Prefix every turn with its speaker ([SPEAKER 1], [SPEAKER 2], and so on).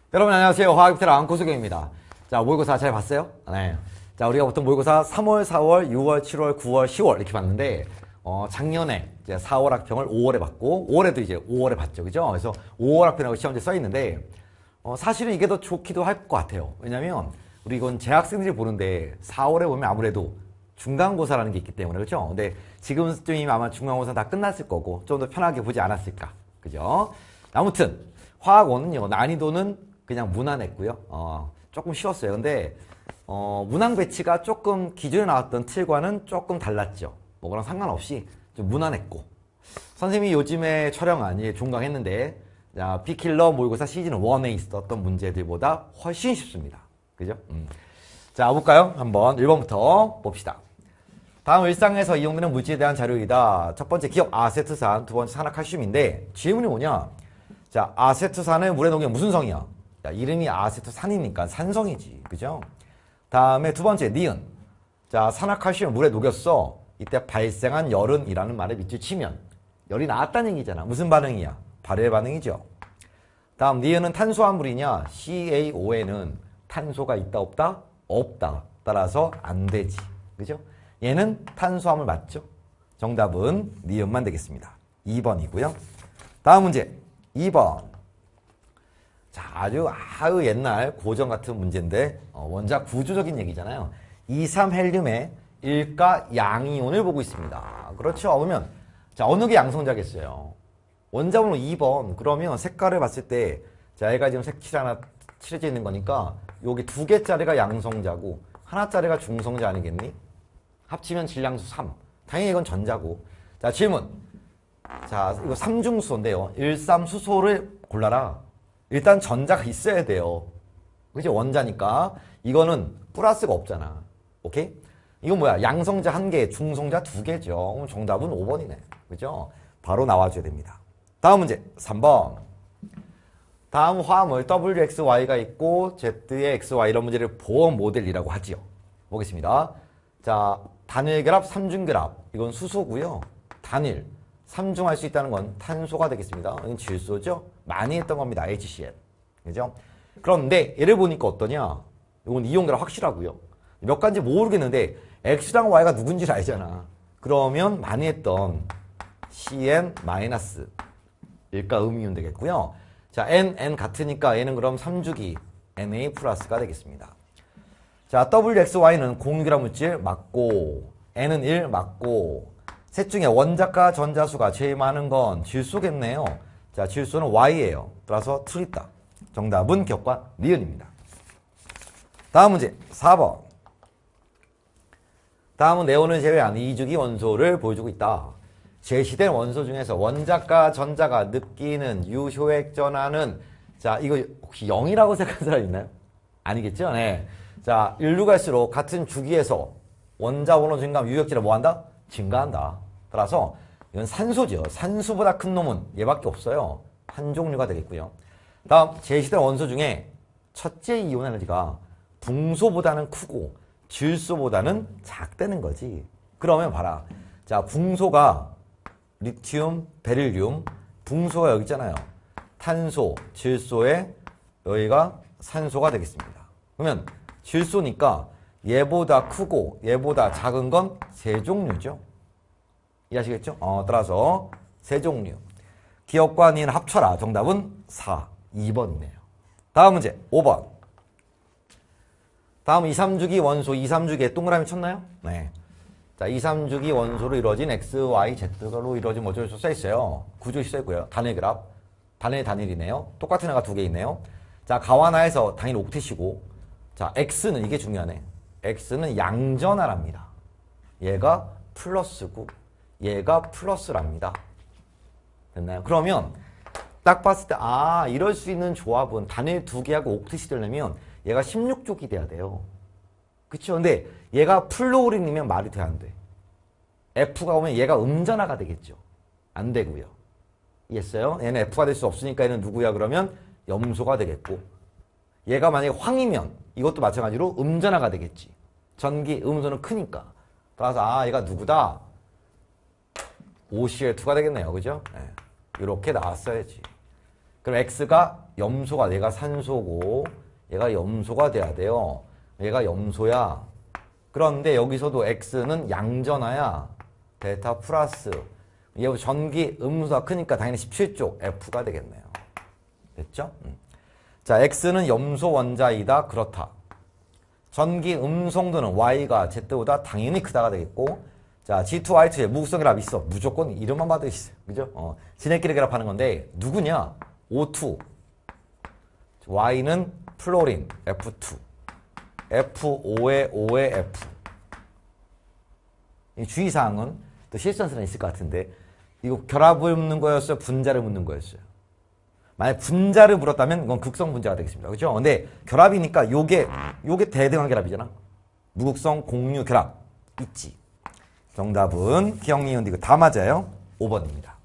[SPEAKER 1] 여러분 안녕하세요. 화학비트랑 고수경입니다. 자, 모의고사 잘 봤어요? 네. 자, 우리가 보통 모의고사 3월, 4월, 6월, 7월, 9월, 10월 이렇게 봤는데 작년에 이제 4월 학평을 5월에 봤고 5월에도 이제 5월에 봤죠. 그죠? 그래서 5월 학평하고 시험지에 써 있는데 사실은 이게 더 좋기도 할 것 같아요. 왜냐면 우리 이건 재학생들이 보는데 4월에 보면 아무래도 중간고사라는 게 있기 때문에 그렇죠? 근데 지금쯤이면 아마 중간고사 다 끝났을 거고 좀 더 편하게 보지 않았을까. 그죠? 아무튼 화학원은요. 난이도는 그냥 무난했고요. 조금 쉬웠어요. 근데 문항 배치가 조금 기존에 나왔던 틀과는 조금 달랐죠. 뭐 그런 상관없이 좀 무난했고 선생님이 요즘에 촬영한 종강했는데 자, 비킬러 모의고사 시즌 1에 있었던 문제들보다 훨씬 쉽습니다. 그죠? 자, 볼까요? 한번 1번부터 봅시다. 다음 일상에서 이용되는 물질에 대한 자료이다. 첫 번째 기억 아세트산, 두 번째 산화칼슘인데 질문이 뭐냐? 자, 아세트산은 물에 녹이면 무슨 성이야? 자, 이름이 아세트산이니까 산성이지. 그죠? 다음에 두 번째 니은. 자, 산화칼슘을 물에 녹였어. 이때 발생한 열은이라는 말에 밑줄 치면 열이 나왔다는 얘기잖아. 무슨 반응이야? 발열 반응이죠. 다음 니은은 탄수화물이냐? CaO에는 탄소가 있다 없다? 없다. 따라서 안 되지. 그죠? 얘는 탄수화물 맞죠? 정답은 니은만 되겠습니다. 2번이고요. 다음 문제 2번. 자, 아주 옛날 고전 같은 문제인데 원자 구조적인 얘기잖아요. 23헬륨의 일가 양이온을 보고 있습니다. 그렇죠? 보면 자, 어느 게 양성자겠어요? 원자번호 2번. 그러면 색깔을 봤을 때 자, 얘가 지금 색칠 하나 칠해져 있는 거니까 여기 두 개짜리가 양성자고 하나짜리가 중성자 아니겠니? 합치면 질량수 3. 당연히 이건 전자고. 자, 질문. 자, 이거 삼중수소인데요. 일삼수소를 골라라. 일단 전자가 있어야 돼요. 그죠? 원자니까. 이거는 플러스가 없잖아. 오케이? 이건 뭐야? 양성자 1개, 중성자 2개죠. 그럼 정답은 5번이네. 그죠? 바로 나와줘야 됩니다. 다음 문제 3번. 다음 화합물 WXY가 있고 Z의 XY 이런 문제를 보어 모델이라고 하지요. 보겠습니다. 자, 단일결합, 삼중결합. 이건 수소고요. 단일. 삼중할 수 있다는 건 탄소가 되겠습니다. 이건 질소죠. 많이 했던 겁니다. HCl. 그죠? 그런데 얘를 보니까 어떠냐? 이건 이온결합 확실하고요. 몇 가지 모르겠는데 X랑 Y가 누군지 알잖아. 그러면 많이 했던 CN- 일가 음이온 되겠고요. 자, N 같으니까 얘는 그럼 3주기 Na 플러스가 되겠습니다. 자, WXY는 공유결합 물질 맞고 N은 1 맞고 셋 중에 원자과 전자수가 제일 많은 건 질소겠네요. 자, 질소는 Y예요. 따라서 틀리다. 정답은 격과 니은입니다. 다음 문제 4번. 다음은 네온을 제외한 2주기 원소를 보여주고 있다. 제시된 원소 중에서 원자과 전자가 느끼는 유효액 전하는 자, 이거 혹시 0이라고 생각하는 사람 있나요? 아니겠죠? 네. 자, 일로 갈수록 같은 주기에서 원자 원소 증가하면 유효액질은 뭐한다? 증가한다. 따라서 이건 산소죠. 산소보다 큰 놈은 얘밖에 없어요. 한 종류가 되겠고요. 다음 제시된 원소 중에 첫째 이온 에너지가 붕소보다는 크고 질소보다는 작다는 거지. 그러면 봐라. 자, 붕소가 리튬, 베릴륨, 붕소가 여기 있잖아요. 탄소, 질소에 여기가 산소가 되겠습니다. 그러면 질소니까 얘보다 크고 얘보다 작은 건 세 종류죠. 이해하시겠죠? 따라서 세 종류. 기억과 니은 합쳐라. 정답은 4, 2번이네요. 다음 문제 5번. 다음 2, 3주기 원소 2, 3주기에 동그라미 쳤나요? 네. 자, 2, 3주기 원소로 이루어진 X, Y, Z로 이루어진 어쩔 수 써있어요. 구조 써있고요. 단일결합. 단일이네요. 똑같은 애가 두 개 있네요. 자, 가와나에서 단일 옥텟이고 자, X는 이게 중요하네. X는 양전하랍니다. 얘가 플러스고 얘가 플러스랍니다. 됐나요? 그러면 딱 봤을 때 이럴 수 있는 조합은 단일 두 개하고 옥텟이 되려면 얘가 16족이 돼야 돼요. 그쵸? 근데 얘가 플로린이면 말이 돼, 안 돼? F가 오면 얘가 음전화가 되겠죠. 안 되고요. 이해했어요? 얘는 F가 될 수 없으니까 얘는 누구야? 그러면 염소가 되겠고 얘가 만약에 황이면 이것도 마찬가지로 음전화가 되겠지. 전기, 음소는 크니까. 따라서 얘가 누구다? OCl2가 되겠네요. 그죠? 네. 이렇게 나왔어야지. 그럼 X가 염소가 얘가 산소고 얘가 염소가 돼야 돼요. 얘가 염소야. 그런데 여기서도 X는 양전하야. 데이터 플러스 얘 전기 음수가 크니까 당연히 17쪽 F가 되겠네요. 됐죠? 자, X는 염소 원자이다. 그렇다. 전기 음성도는 Y가 Z보다 당연히 크다가 되겠고, 자, G2Y2에 무극성 결합 있어. 무조건 이름만 봐도 있어요. 그죠? 지네끼리 결합하는 건데, 누구냐? O2. Y는 플로린, F2. F5에 5에 F. 이 주의사항은 또 실수한 있을 것 같은데, 이거 결합을 묻는 거였어요? 분자를 묻는 거였어요? 만약 분자를 물었다면 이건 극성 분자가 되겠습니다. 그죠? 근데 결합이니까 요게 대등한 결합이잖아. 무극성 공유 결합 있지. 정답은 기억, 니은, 이거 다 맞아요. 5번입니다.